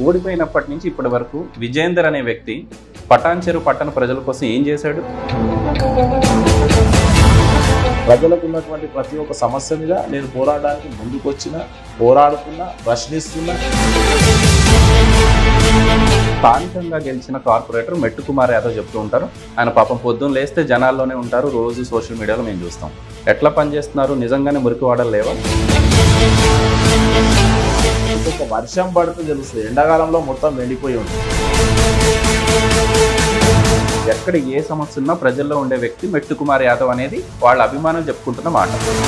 ఓడిపోయినప్పటి నుంచి ఇప్పటి వరకు విజేందర్ అనే వ్యక్తి పటాన్చెరు పట్టణ ప్రజల కోసం ఏం చేశాడు? ప్రజలకు ఉన్నటువంటి ప్రతి ఒక్క సమస్య మీద నేను పోరాడడానికి ముందుకొచ్చిన, పోరాడుతున్నా, ప్రశ్నిస్తున్నా. స్థానికంగా గెలిచిన కార్పొరేటర్ మెట్టు కుమార్ యాదవ్ చెప్తూ ఉంటారు, ఆయన పాపం పొద్దున్న లేస్తే జనాల్లోనే ఉంటారు, రోజు సోషల్ మీడియాలో మేము చూస్తాం. ఎట్లా పనిచేస్తున్నారు? నిజంగానే మురికి వాడలు లేవా? ఒక వర్షం పడితే తెలుస్తుంది, ఎండాకాలంలో మొత్తం ఎండిపోయి ఉంటుంది. ఎక్కడ ఏ సమస్య ఉన్నా ప్రజల్లో ఉండే వ్యక్తి మెట్టు కుమార్ యాదవ్ అనేది వాళ్ళ అభిమానం చెప్పుకుంటున్న మాట.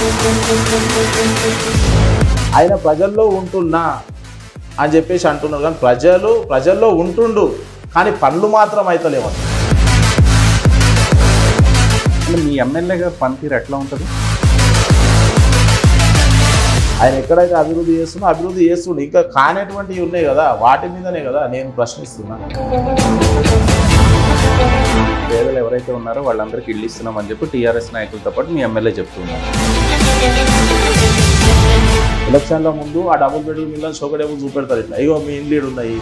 ఆయన ప్రజల్లో ఉంటున్నా అని చెప్పేసి అంటున్నారు, కానీ ప్రజల్లో ఉంటుండు, కానీ పనులు మాత్రం అయితే లేవు. మీ ఎమ్మెల్యే గారు పనితీరు ఎట్లా ఉంటుంది? ఆయన ఎక్కడైతే అభివృద్ధి చేస్తుండే ఇంకా కానటువంటివి ఉన్నాయి కదా, వాటి మీదనే కదా నేను ప్రశ్నిస్తున్నా. పేదలు ఎవరైతే ఉన్నారో వాళ్ళందరికీ ఇల్లు ఇస్తున్నామని చెప్పి టీఆర్ఎస్ నాయకులతో పాటు మీ ఎమ్మెల్యే చెప్తున్నారు. ఎలక్షన్ల ముందు ఆ డబుల్ బెడ్రూమ్ ఇళ్ళ షోకడేబుల్ చూపెడతారు, ఇట్లా ఇగో మీ ఇల్లు ఉన్నాయి.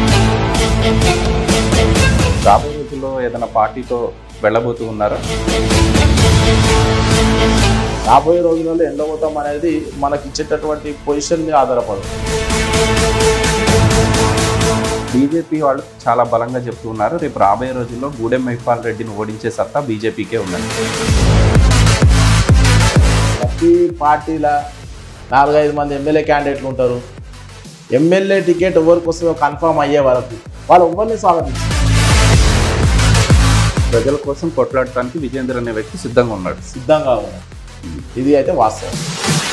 రాబోయే రోజుల్లో ఏదైనా పార్టీతో వెళ్ళబోతూ ఉన్నారా? రాబోయే రోజులలో ఎండబోతాం అనేది మనకి ఇచ్చేటటువంటి పొజిషన్ మీద ఆధారపడదు. బీజేపీ వాళ్ళు చాలా బలంగా చెప్తూ ఉన్నారు, రేపు రాబోయే రోజుల్లో గూడెం మహిపాల్ రెడ్డిని ఓడించే సత్తా బీజేపీకే ఉందని. ప్రతి పార్టీల 4-5 మంది ఎమ్మెల్యే క్యాండిడేట్లు ఉంటారు. ఎమ్మెల్యే టికెట్ ఎవరికి వస్తుందో కన్ఫర్మ్ అయ్యే వరకు వాళ్ళు ఎవరిని స్వాగతించారు. ప్రజల కోసం కొట్లాడటానికి విజేందర్ అనే వ్యక్తి సిద్ధంగా ఉన్నాడు. ఇది అయితే వాస్తవం.